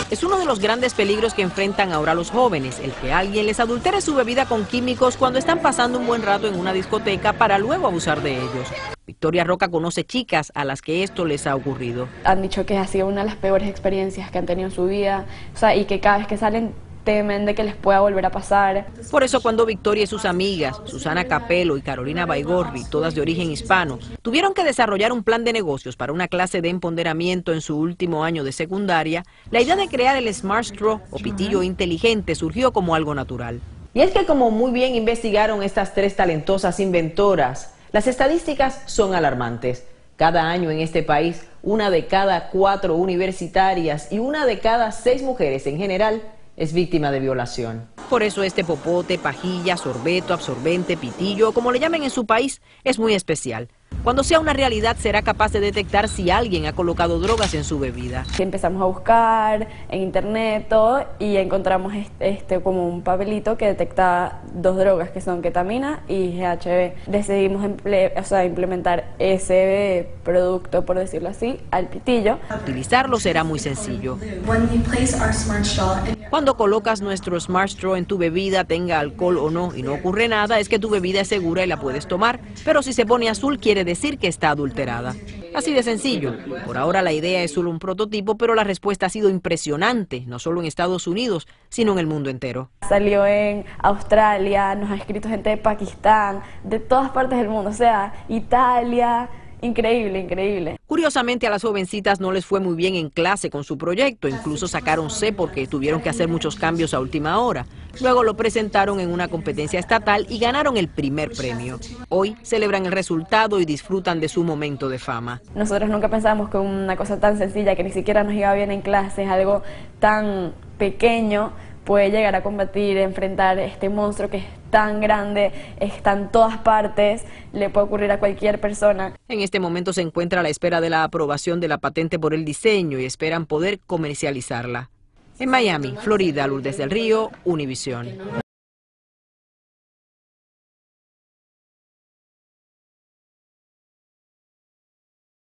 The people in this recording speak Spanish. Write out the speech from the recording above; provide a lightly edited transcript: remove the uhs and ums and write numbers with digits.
Es uno de los grandes peligros que enfrentan ahora los jóvenes, el que alguien les adultere su bebida con químicos cuando están pasando un buen rato en una discoteca para luego abusar de ellos. Victoria Roca conoce chicas a las que esto les ha ocurrido. Han dicho que ha sido una de las peores experiencias que han tenido en su vida, y que cada vez que salen temen de que les pueda volver a pasar. Por eso cuando Victoria y sus amigas, Susana Capelo y Carolina Baigorri, todas de origen hispano, tuvieron que desarrollar un plan de negocios para una clase de empoderamiento en su último año de secundaria, la idea de crear el Smart Straw o pitillo inteligente surgió como algo natural. Y es que como muy bien investigaron estas tres talentosas inventoras, las estadísticas son alarmantes. Cada año en este país, 1 de cada 4 universitarias y 1 de cada 6 mujeres en general es víctima de violación. Por eso este popote, pajilla, sorbeto, absorbente, pitillo, como le llamen en su país, es muy especial. Cuando sea una realidad será capaz de detectar si alguien ha colocado drogas en su bebida. Empezamos a buscar en internet todo y encontramos como un papelito que detectaba 2 drogas que son ketamina y GHB. Decidimos implementar ese producto, por decirlo así, al pitillo. Utilizarlo será muy sencillo. Cuando colocas nuestro Smart Straw en tu bebida, tenga alcohol o no, y no ocurre nada, es que tu bebida es segura y la puedes tomar. Pero si se pone azul, quiere decir que está adulterada. Así de sencillo. Por ahora la idea es solo un prototipo, pero la respuesta ha sido impresionante, no solo en Estados Unidos, sino en el mundo entero. Salió en Australia, nos ha escrito gente de Pakistán, de todas partes del mundo, Italia. Increíble, increíble. Curiosamente a las jovencitas no les fue muy bien en clase con su proyecto, incluso sacaron C porque tuvieron que hacer muchos cambios a última hora. Luego lo presentaron en una competencia estatal y ganaron el primer premio. Hoy celebran el resultado y disfrutan de su momento de fama. Nosotros nunca pensamos que una cosa tan sencilla, que ni siquiera nos iba bien en clases, algo tan pequeño, puede llegar a combatir, enfrentar este monstruo que es tan grande, está en todas partes, le puede ocurrir a cualquier persona. En este momento se encuentra a la espera de la aprobación de la patente por el diseño y esperan poder comercializarla. En Miami, Florida, Lourdes del Río, Univisión.